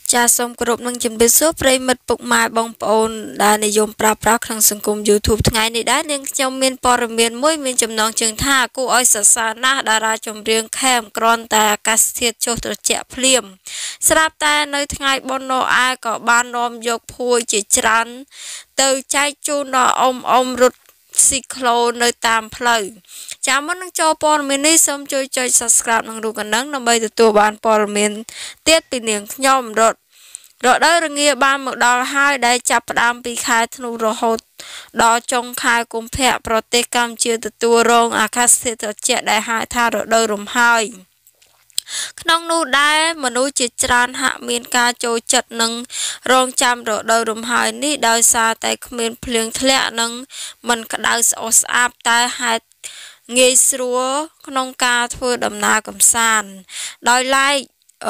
ចាសសូមគោរពនឹងជំរាបសួរប្រិយមិត្តពុកម៉ែបងប្អូនដែលនិយមប្រើប្រាស់ក្នុងសង្គម YouTube ថ្ងៃនេះដែរនាងខ្ញុំមានព័ត៌មានមួយមានចំណងជើងថាគួរឲ្យសរសើរណាស់តារាចម្រៀងខេមគ្រាន់តែអាកាសធាតុចុះត្រជាក់ភ្លាមស្រាប់តែនៅថ្ងៃបុណ្យណូអែលក៏បាននាំយកភួយជាច្រើនទៅចែកជូនដល់អ៊ំរត់ស៊ីក្លូនៅតាមផ្លូវចាំមុននឹងចូលព័ត៌មាននេះសូមជួយចុច Subscribe និងរូបកណ្ដឹងដើម្បីទទួលបានព័ត៌មានទៀតពីនាងខ្ញុំរដូវរងាបានមកដល់ហើយដែលចាប់ផ្ដើមពីខែធ្នូរហូតដល់ចុងខែកុម្ភៈប្រទេសកម្ពុជាទទួលរងអាកាសធាតុត្រជាក់ដែលហៅថារដូវរំហើយក្នុងនោះដែរមនុស្សជាច្រើនហាក់មានការចូលចិត្តនឹងរងចាំរដូវរំហើយនេះដោយសារតែគ្មានភ្លៀងធ្លាក់និងមិនក្តៅស្អុះស្អាប់តែហេតុងាយស្រួលក្នុងការធ្វើដំណើរកម្សាន្តដោយឡែក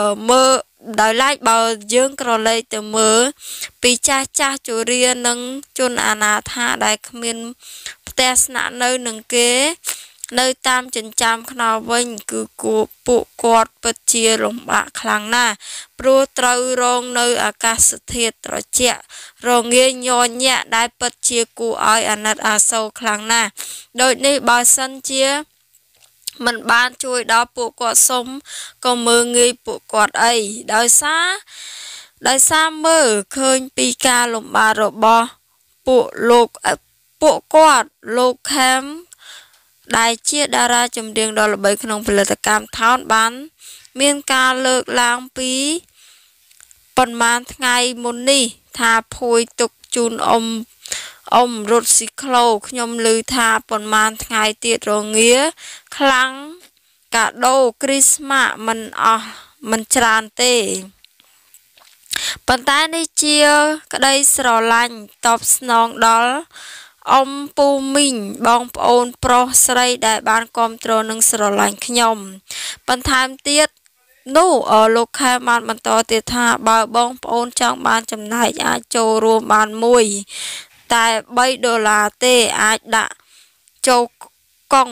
បើយើងក្រឡេកទៅមើលពីចាស់ជរានិងជនអនាថាដែលគ្មានផ្ទះស្នាក់នៅនឹងគេនៅតាមចិញ្ចើមថ្នល់វិញគឺពួកគាត់ពិតជាលំបាកខ្លាំងណាស់ព្រោះត្រូវរងនៅអាកាសធាតុត្រជាក់រងាញ័រញាក់ដែលពិតជាគួរឲ្យអាណិតអាសូរខ្លាំងណាស់ដូចនេះបើសិនជាមិនបានជួយដល់ពួកគាត់សុំក៏មើលងាយពួកគាត់អីដោយសារមើលឃើញពីការលំបាករបស់ពួកគាត់លោកខេមដែលជាតារាចម្រៀងដ៏ល្បីក្នុងផលិតកម្មថោនបានមានការលើកឡើងពីប៉ុន្មានថ្ងៃមុននេះថាភួយទុកជូនអ៊ំរត់ស៊ីក្លូខ្ញុំឮថាប៉ុន្មានថ្ងៃទៀតរងាខ្លាំងកាដូគ្រីស្មាស់មិនច្រើនទេប៉ុន្តែនេះជាក្តីស្រឡាញ់តបស្នងដល់អ៊ំពូមីងបងប្អូនប្រុសស្រីដែលបានគាំទ្រនិងស្រឡាញ់ខ្ញុំបន្ថែមទៀតនោះលោកខែបានបន្តទៀតថាបើបងប្អូនចង់បានចំណែកអាចចូលរួមបានមួយតែ$3ទេអាចដាក់ចូលកុង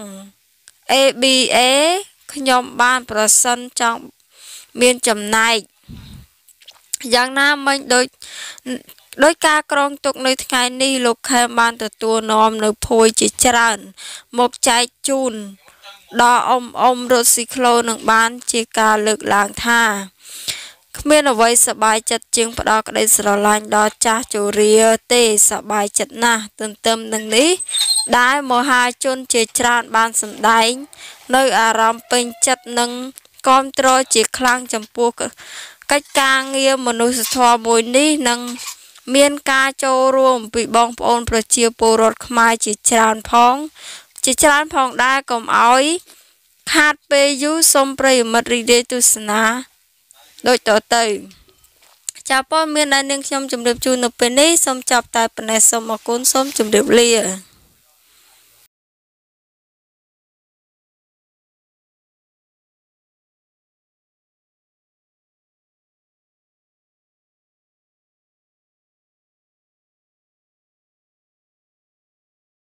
ABA ខ្ញុំបានប្រសិនចង់មានចំណែកយ៉ាងណាមិញដោយការក្រងទុកនៅថ្ងៃនេះលោកខេមបានទទួលនាំនៅភួយជាច្រើនមកចែកជូនដល់អ៊ំរត់ស៊ីក្លូនឹងបានជាការលើកឡើងថាគ្មានអ្វីសប្បាយចិត្តជាងផ្ដល់ក្តីស្រឡាញ់ដល់ចាស់ជរាទេសប្បាយចិត្តណាស់ទន្ទឹមនឹងនេះដែលមហាជនជាច្រើនបានសម្ដែងនៅអារម្មណ៍ពេញចិត្តនិងគាំទ្រជាខ្លាំងចំពោះកិច្ចការងារមនុស្សធម៌មួយនេះនិងមានការចូលរួមពីបងប្អូនប្រជាពលរដ្ឋខ្មែរជាច្រើនផងដែរកុំឲ្យខាតពេលយូរសូមប្រិយមិត្តរីករាយទស្សនាដូចតទៅចាព័ត៌មានដែលនាងខ្ញុំជម្រាបជូននៅពេលនេះសូមចប់តែប៉ុណ្ណេះសូមអរគុណសូមជម្រាបលា